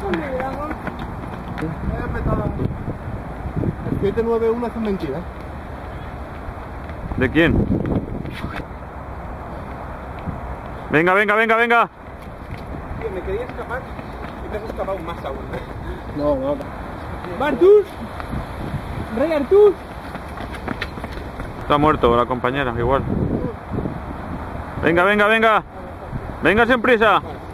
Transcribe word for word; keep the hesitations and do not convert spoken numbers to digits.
El siete nueve uno es un mentira. ¿De quién? Venga, venga, venga, venga. Tío, me quería escapar y te has escapado más aún. No, no. ¡Martus! ¡Rey Artus! Está muerto la compañera, igual. Venga, venga, venga. Venga sin prisa.